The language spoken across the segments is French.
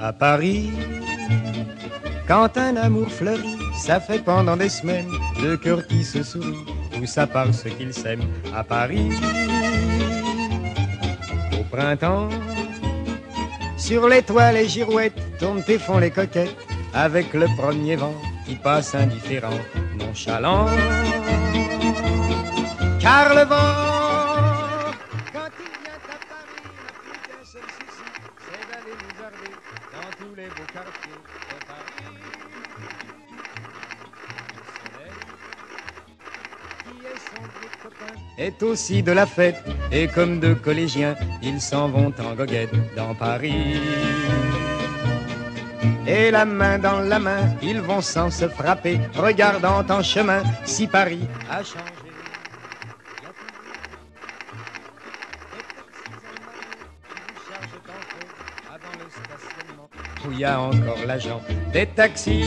À Paris, quand un amour fleurit, ça fait pendant des semaines deux cœurs qui se sourient, tout ça parce qu'ils s'aiment. À Paris, au printemps, sur les toits les girouettes tournent et font les coquettes avec le premier vent qui passe indifférent, nonchalant. Car le vent, quand il vient à Paris, n'a plus qu'un seul souci, c'est d'aller nous garder dans tous les beaux quartiers de Paris. Le soleil, qui est son vieux copain, est aussi de la fête, et comme deux collégiens, ils s'en vont en goguette dans Paris. Et la main dans la main, ils vont sans se frapper, regardant en chemin si Paris a changé. Où il y a encore l'agent des taxis.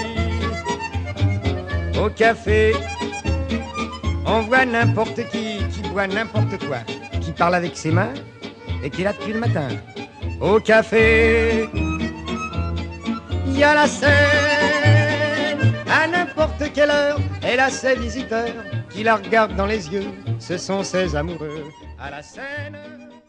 Au café, on voit n'importe qui boit n'importe quoi, qui parle avec ses mains et qui est là depuis le matin. Au café, il y a la scène, à n'importe quelle heure, elle a ses visiteurs qui la regardent dans les yeux, ce sont ses amoureux à la scène.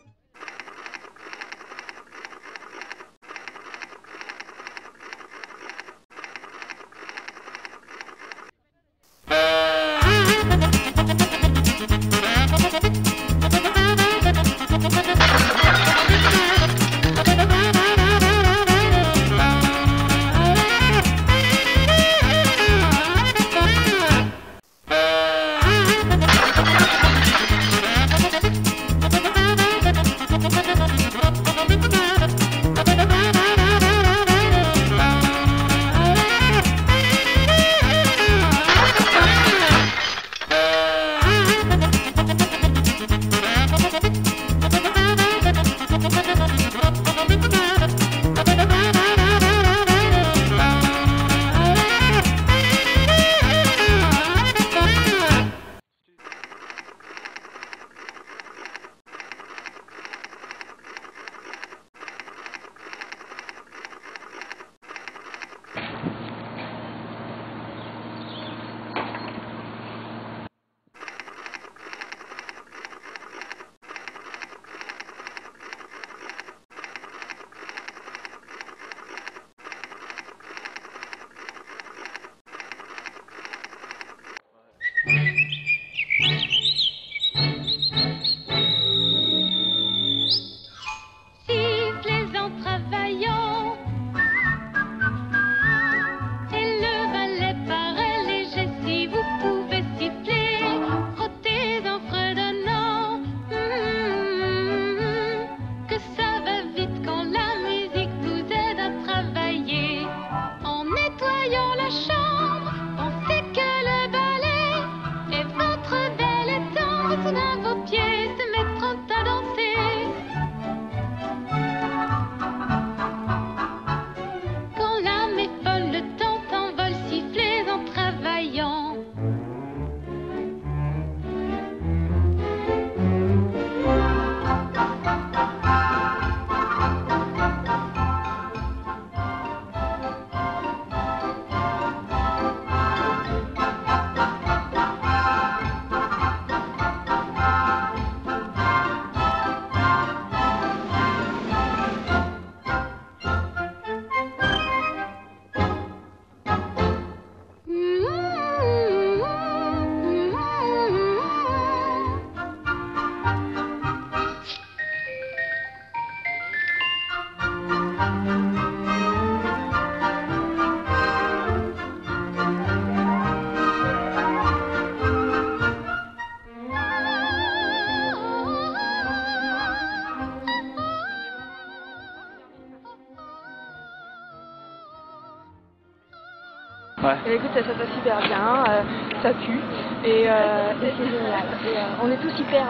Ouais. Et écoute, ça passe super bien, ça pue et c'est génial. Et, on est tous hyper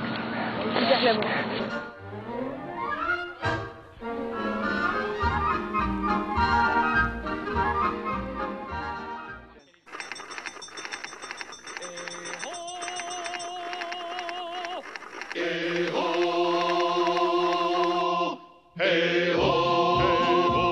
glamour. Hey ho, hey ho, hey ho.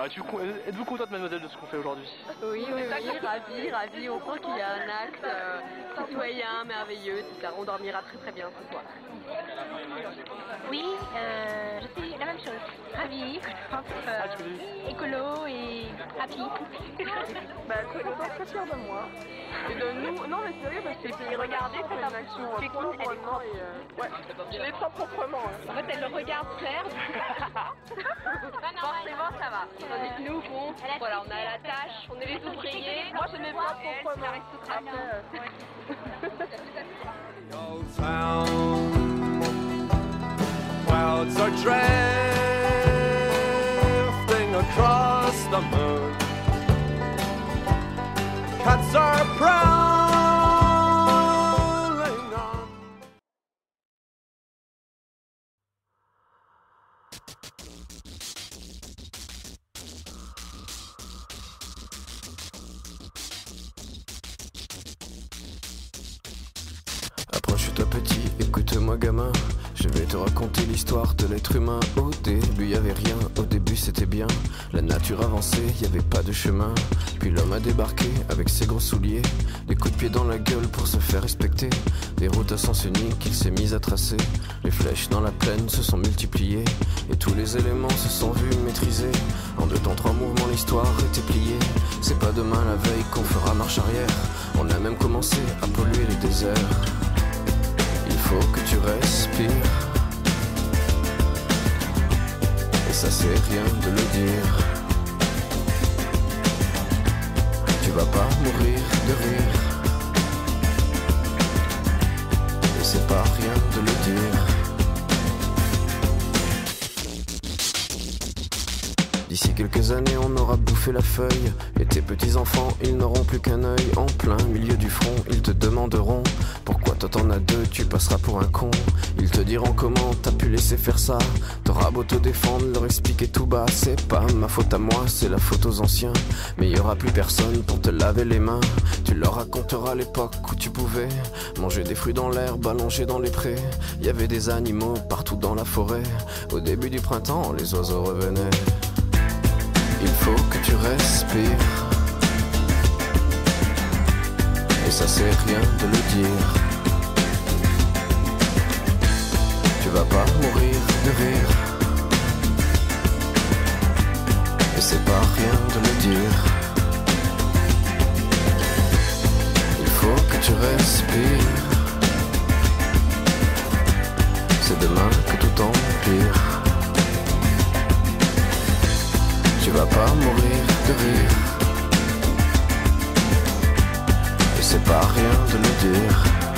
Êtes-vous contente, mademoiselle, de ce qu'on fait aujourd'hui? Oui, ravi. On sent qu'il y a un axe citoyen, merveilleux, etc. On dormira très bien ce soir. Oui, je suis la même chose. Ravie, écolo et happy. Très content, très fier de moi. Et de nous, non mais sérieux, parce que regardez cette action propre, elle est propre. Ouais, je l'ai pas proprement. En fait, elle le regarde faire. Forcément, ça va. Tandis que nous, bon, voilà, on a la tâche, on est les ouvriers. Moi, je mets pas proprement. Clouds are drifting across the moon. Cats are prowling on. Approche-toi petit, écoute-moi gamin. Je vais te raconter l'histoire de l'être humain. Au début y avait rien, au début c'était bien. La nature avançait, y avait pas de chemin. Puis l'homme a débarqué avec ses gros souliers, des coups de pied dans la gueule pour se faire respecter. Des routes à sens unique qu'il s'est mis à tracer. Les flèches dans la plaine se sont multipliées, et tous les éléments se sont vus maîtrisés. En 2 temps 3 mouvements l'histoire était pliée. C'est pas demain la veille qu'on fera marche arrière. On a même commencé à polluer les déserts. Il faut que tu respires, et ça c'est rien de le dire. Tu vas pas mourir de rire, et c'est pas rien de le dire. D'ici quelques années on aura bouffé la feuille, et tes petits enfants ils n'auront plus qu'un œil. En plein milieu du front ils te demanderont pourquoi toi t'en as 2, tu passeras pour un con. Ils te diront comment t'as pu laisser faire ça. T'auras beau te défendre, leur expliquer tout bas. C'est pas ma faute à moi, c'est la faute aux anciens. Mais y aura plus personne pour te laver les mains. Tu leur raconteras l'époque où tu pouvais manger des fruits dans l'herbe, allongés dans les prés. Y avait des animaux partout dans la forêt. Au début du printemps, les oiseaux revenaient. Il faut que tu respires, et ça c'est rien de le dire. Tu vas pas mourir de rire, et c'est pas rien de le dire. Il faut que tu respires, c'est demain que tout empire. Tu vas pas mourir de rire, et c'est pas rien de le dire.